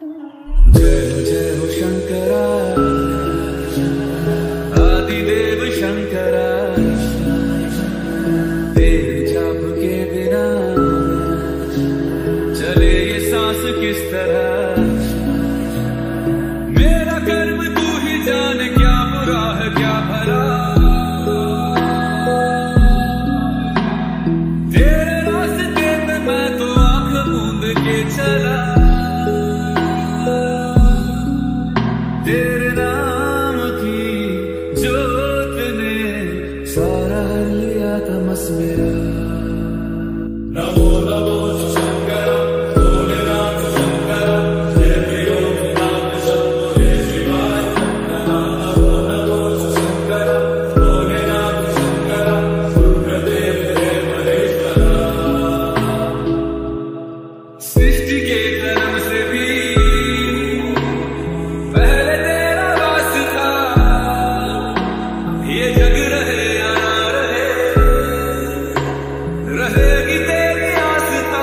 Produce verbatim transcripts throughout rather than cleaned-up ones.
जय जय हो शंकरा, आदिदेव शंकरा, तेरे जाप के बिना चले ये सांस किस तरह। मेरा कर्म तू ही जाने, क्या बुरा है क्या भला। तेरे रास्ते पे मैं तो आंख मूंद के चला। तेरे नाम की जोत ने सारा लिया तमस मेरा। नमो नमो शंकर भोलेनाथ शंकर, जय प्रियो नाम शंभो जय शिवाय। नमो नमो शंकर भोलेनाथ शंकर, रुद्रदेव जय महेश्वरा। सृष्टि के कर्म से भी रहेगी तेरी आस्था।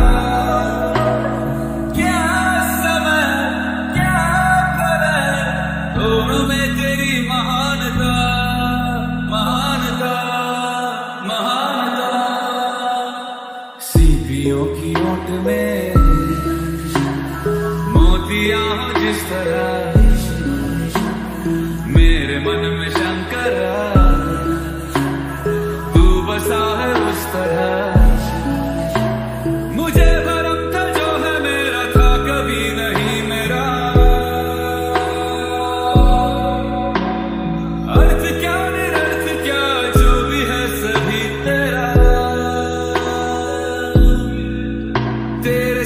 क्या समय क्या करे, दोनों में तेरी महानता महानता महानता। सीपियों की ओट में मोतियां हो जिस तरह, मेरे मन में शंकरा तू बसा है उस तरह। मुझे भरम था जो है मेरा था कभी नहीं मेरा। अर्थ क्या निरर्थ क्या जो भी है सभी तेरा। तेरे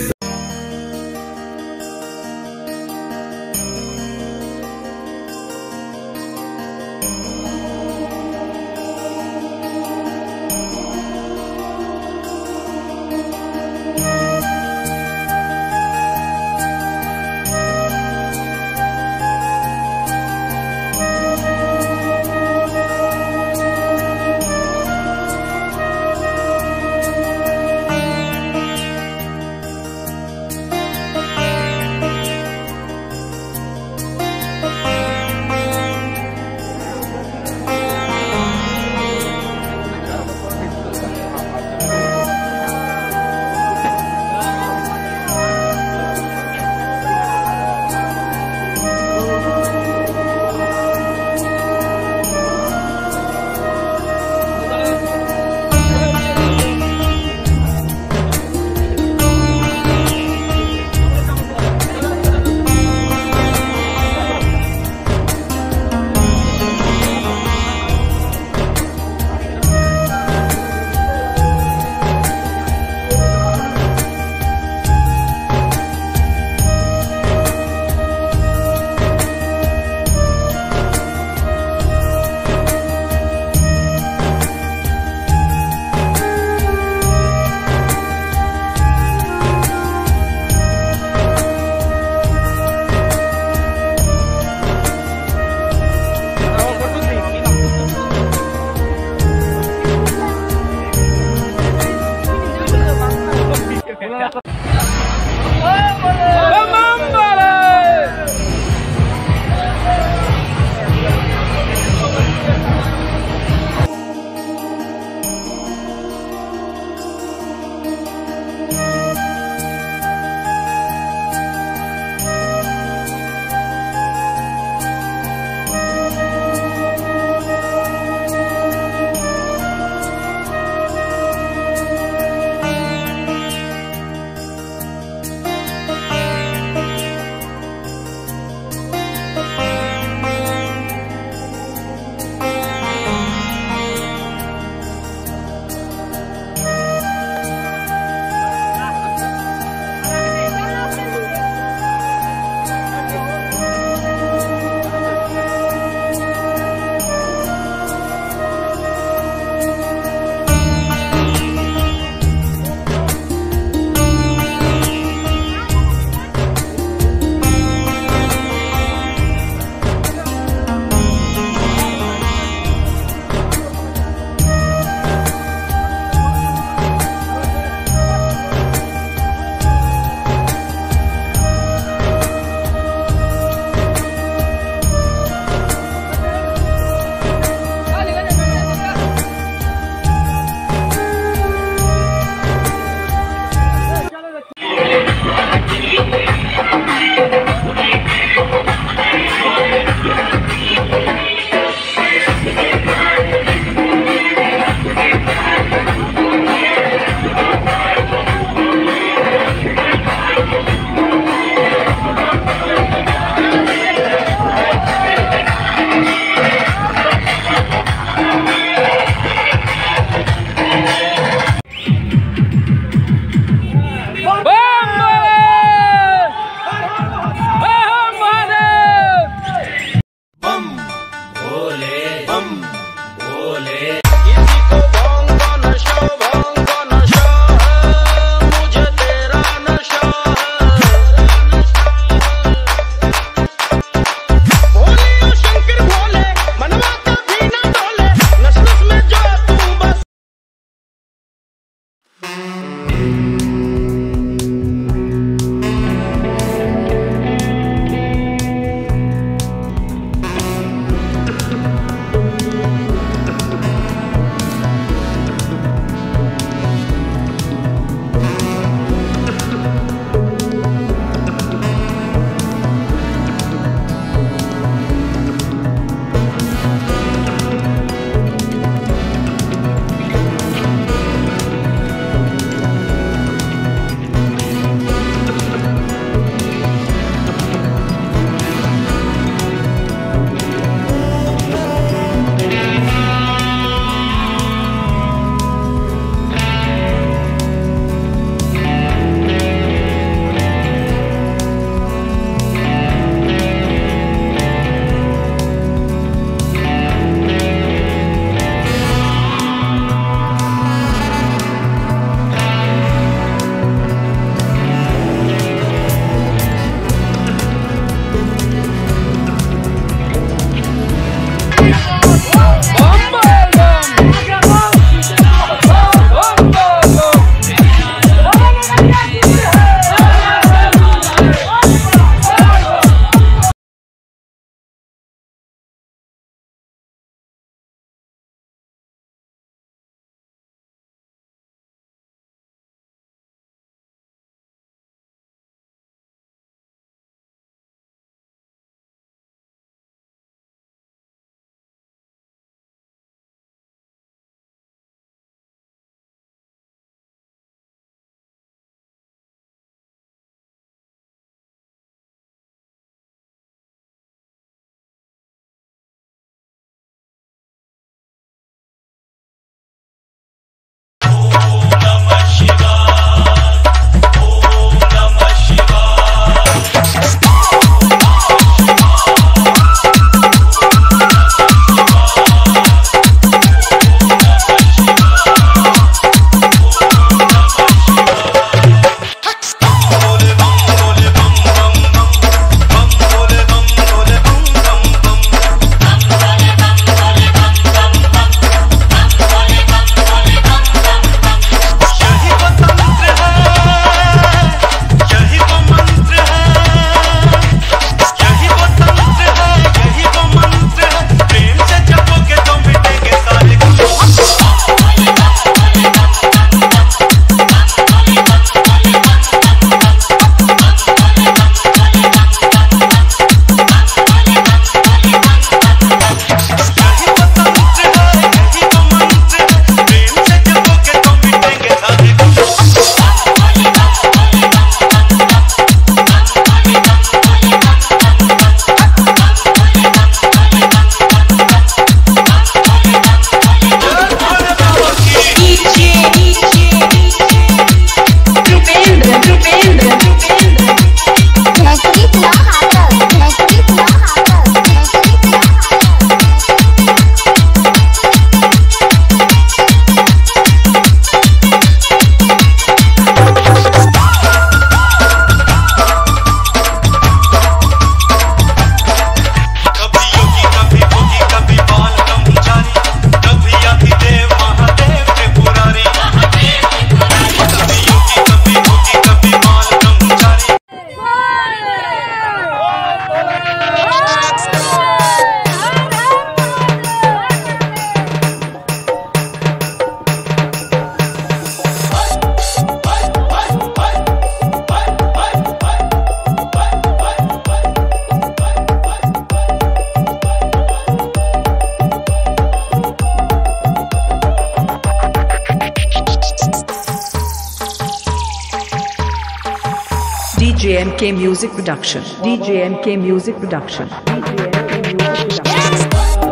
D J M K Music Production. D J M K Music Production. D J M K Music Production.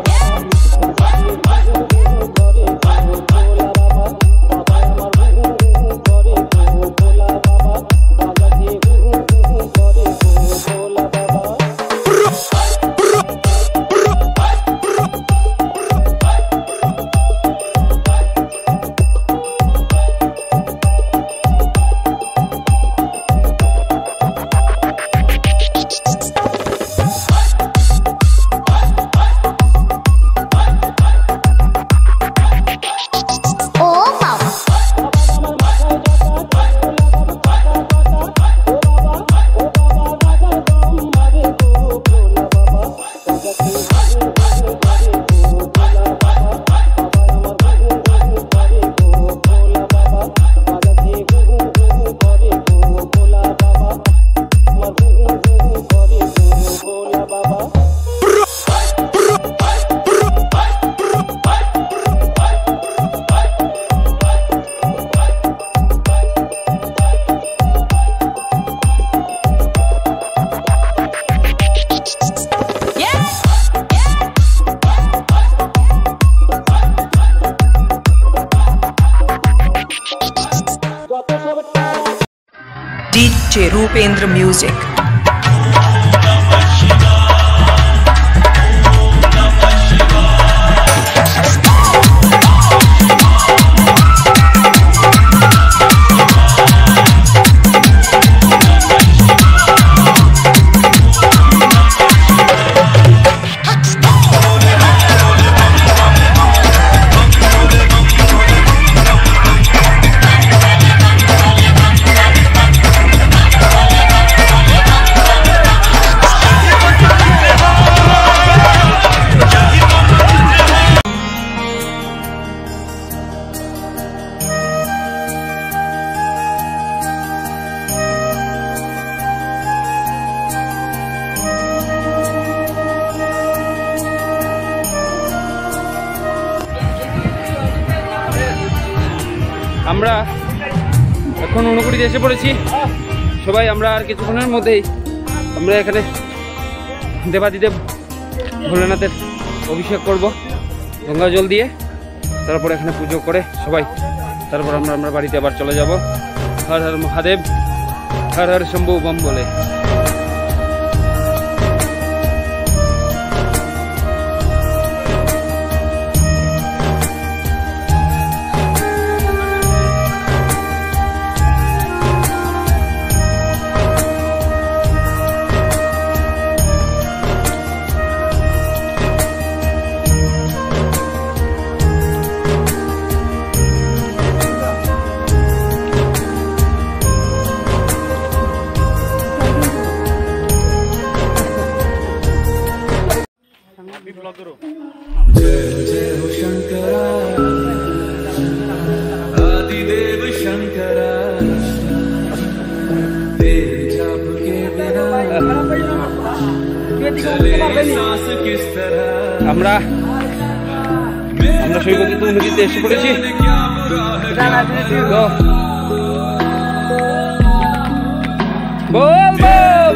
D J Rupendra Music. আমরা এখন অনুকুড়িতে এসে পড়েছি সবাই। আমরা আর কিছুক্ষণের মধ্যেই আমরা এখানে দেবাদিদেব ভোলেনাথের অভিষেক করব গঙ্গা জল দিয়ে, তারপর এখানে পুজো করে সবাই তারপর আমরা আমরা বাড়িতে আবার চলে যাব। হর হর মহাদেব, হর হর শম্ভু বম বলে। जय जय हो शंकरा आदिदेव शंकरा, तेरे जाप के बिना चले सांस किस तरह। আমরা আমরা সৈকত নদীতে এসে পড়েছি। বল বল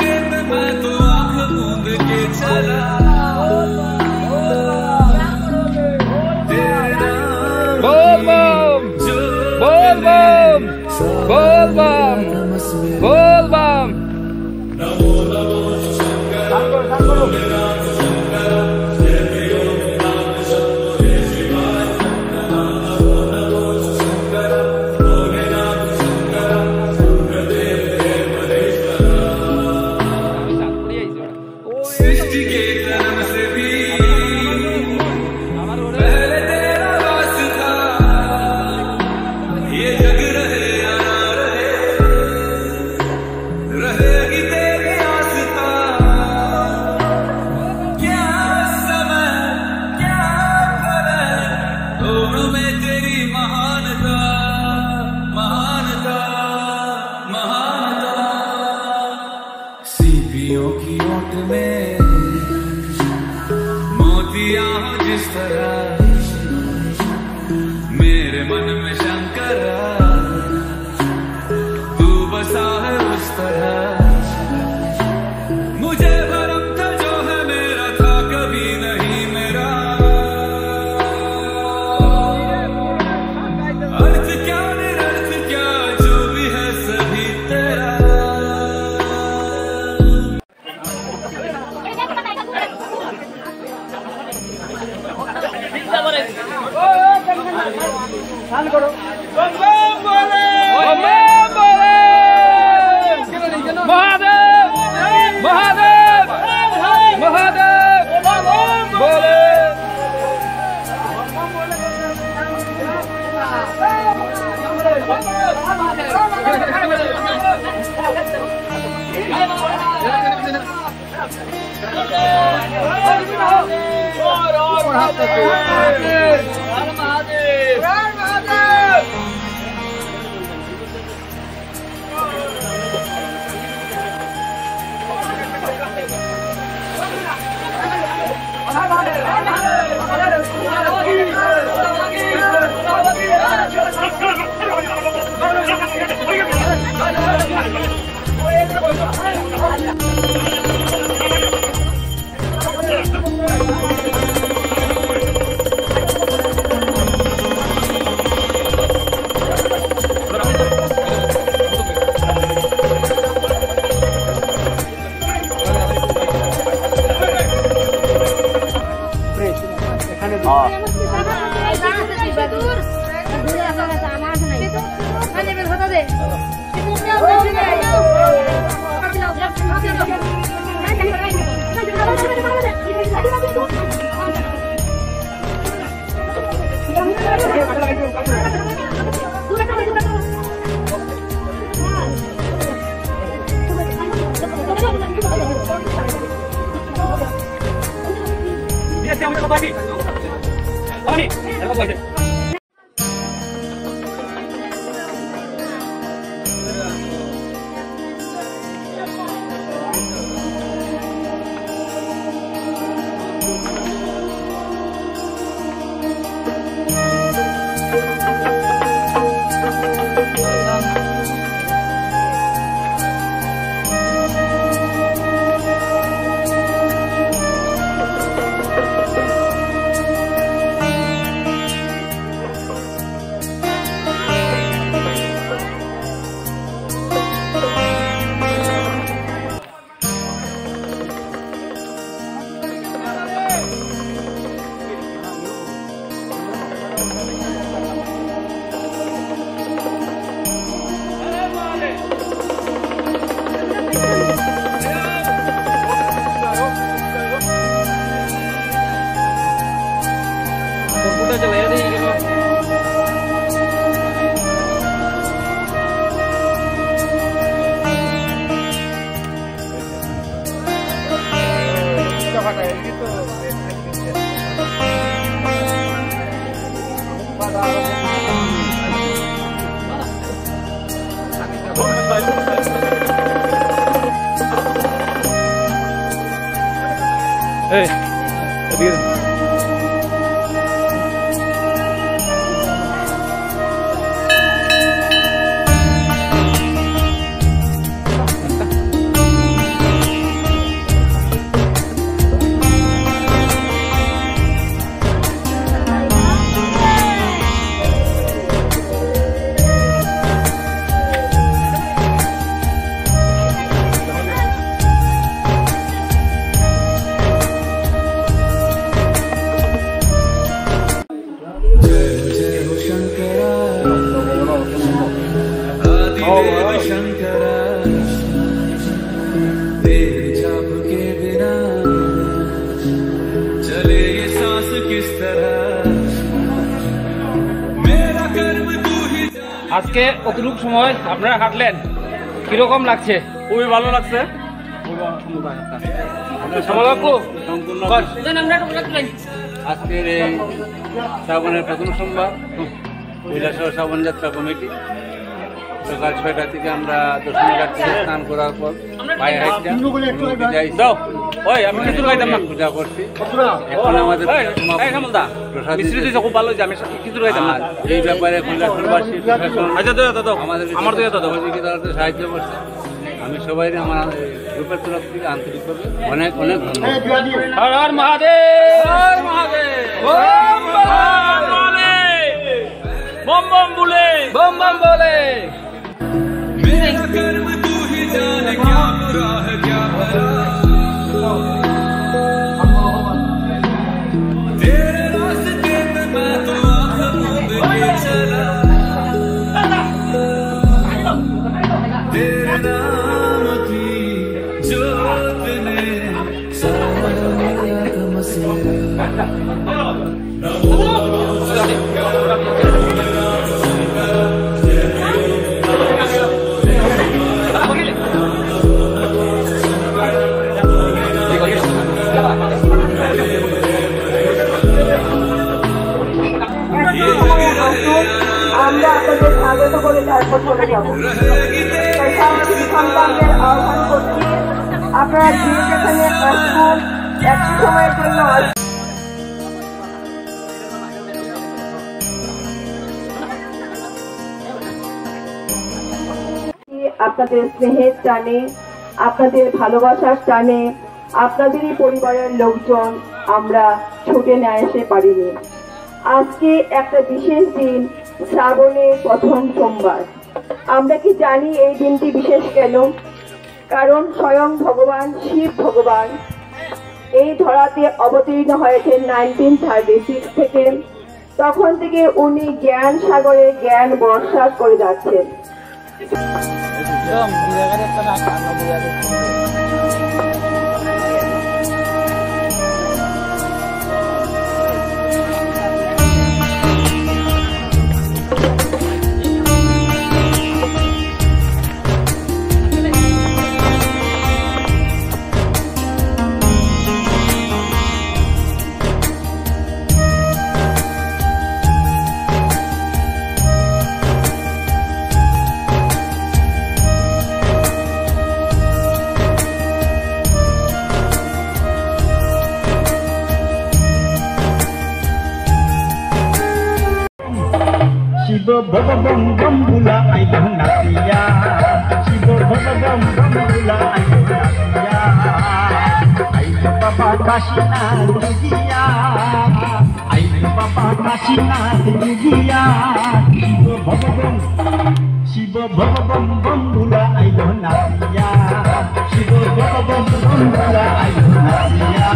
Bol bam, bol bam. Namo namo Shankara, Namo namo Shankara, Jai Ram Jai Shivaya. Namo namo Shankara, Namo namo Shankara, Gurudev Dev Madheshwara. सृष्टि के कर्म से भी पहले तेरा वास था, ये जग रहे रहेगी तेरी आस्था। क्या समय क्या करे दोनों में तेरी महानता, महानता, महानता। सीपियों की ओट में मोतियां हो जिस तरह, मेरे मन में शंकरा तू बसा है उस तरह। Hey, Adil. আজকে অতিরিক্ত সময় আপনারা কাটলেন, কিরকম লাগছে? খুবই ভালো লাগছে। আজকের এই শ্রাবণের প্রথম সোমবার কৈলাসহর শ্রাবণ যাত্রা কমিটি সকাল ছয়টা থেকে আমরা দর্শন ঘাটে স্নান করার পর পায়ে হাঁটটা আমি কিছু খাইতাম না, পূজা করছি। এখন আমাদের খুব ভালো, আমি কিছু খাইতাম না। এই ব্যাপারে কৈলাসহরবাসী প্রশাসন আমাদের সহযোগিতাতে সাহায্য করছে। আমি সবাই আমার গ্রুপের তরফ থেকে আন্তরিকভাবে অনেক অনেক ধন্যবাদ। बम बम बोले बम बम बोले मेरा कर्म तू ही जाने क्या बुरा है क्या भला, तेरे रास्ते में मैं तो आँखों में चला, तेरे नाम की जोत ने सारा मेरा तमस्या। কোথাও যাবো। তাই সাংবাদিক সন্তানদের আহ্বান করছি, আপনারা যে যেখানে আসুন, একটি সময়ের জন্য আপনাদের স্নেহের টানে, আপনাদের ভালোবাসার টানে, আপনাদেরই পরিবারের লোকজন আমরা ছুটে না এসে পারিনি। আজকে একটা বিশেষ দিন, শ্রাবণের প্রথম সোমবার। আমরা কি জানি এই দিনটি বিশেষ কেন? কারণ স্বয়ং ভগবান শিব ভগবান এই ধরাতে অবতীর্ণ হয়েছেন নাইনটিন থার্টি সিক্স থেকে। তখন থেকে উনি জ্ঞান সাগরে জ্ঞান বর্ষা করে যাচ্ছেন। শিব ভব বম বম বুলা আইল নাচিয়া, শিব ভব বম বম বুলা আইল নাচিয়া, আইল বাবা কাশীনাথ গিয়া, আইল বাবা কাশীনাথ গিয়া, শিব ভব বম শিব ভব বম বম বুলা আইল নাচিয়া, শিব ভব বম বম বুলা আইল নাচিয়া।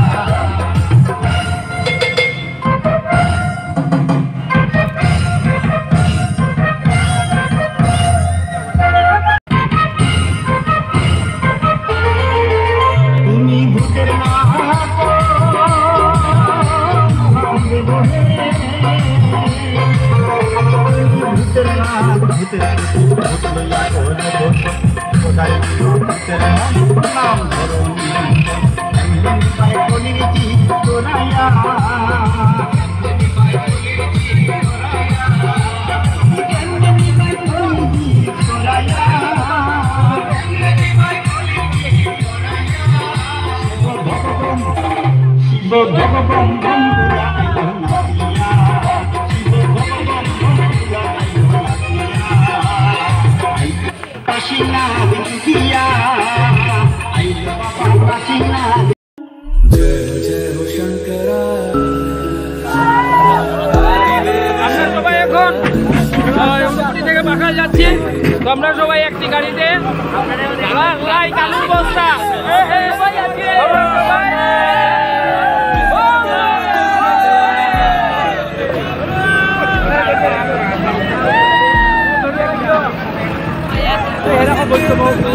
যাচ্ছি তো আমরা সবাই একটি গাড়িতে কালুর বস্তা এরকম বলতে